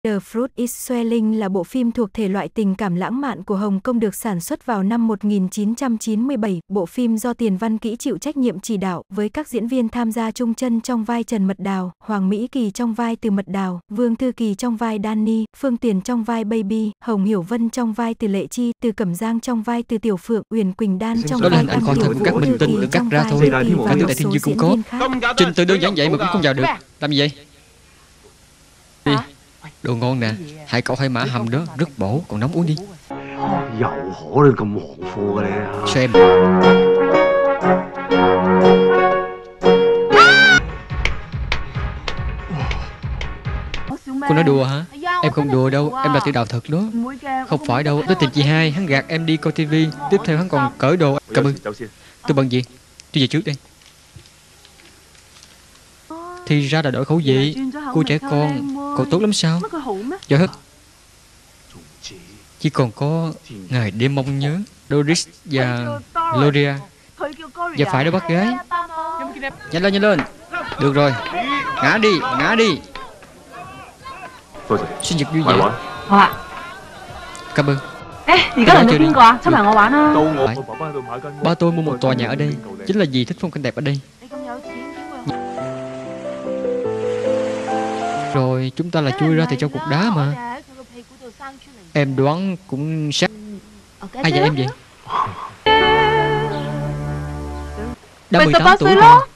The Fruit is Swelling là bộ phim thuộc thể loại tình cảm lãng mạn của Hồng Kông được sản xuất vào năm 1997. Bộ phim do Tiền Văn Kỹ chịu trách nhiệm chỉ đạo, với các diễn viên tham gia chung chân trong vai Trần Mật Đào, Hoàng Mỹ Kỳ trong vai Từ Mật Đào, Vương Thư Kỳ trong vai Danny, Phương Tiền trong vai Baby, Hồng Hiểu Vân trong vai Từ Lệ Chi, Từ Cẩm Giang trong vai Từ Tiểu Phượng, Uyển Quỳnh Đan trong vai Anh coi thật của các minh tinh được cắt ra thôi. Cả tướng Đại Thiên Dương cũng có. Trình tự đơn giản vậy mà cũng không vào được. Làm gì vậy? Đi. Đồ ngon nè, hải cẩu hải mã hầm đó, rất bổ, còn nóng uống đi. Xem. Cô nói đùa hả? Em không đùa đâu, em là Tiểu Đào thật đó. Không phải đâu, tới tìm chị hai, hắn gạt em đi coi tivi. Tiếp theo hắn còn cởi đồ. Cảm ơn. Tôi bận gì? Tôi về trước đây. Thì ra là đổi khẩu vị. Cô trẻ con, cậu tốt lắm sao? Giỏi hết. Chỉ còn có ngày đêm mong nhớ, Doris và Gloria. Và phải đó bác gái. Nhanh lên, nhanh lên. Được rồi. Ngã đi, ngã đi. Sinh nhật vui vẻ. Cảm ơn. Ba tôi mua một tòa nhà ở đây. Chính là vì thích phong cảnh đẹp ở đây. Rồi chúng ta là chui ra từ trong cục đá mà. Em đoán cũng sát. Ai dạy em vậy? Đã 18 tuổi rồi.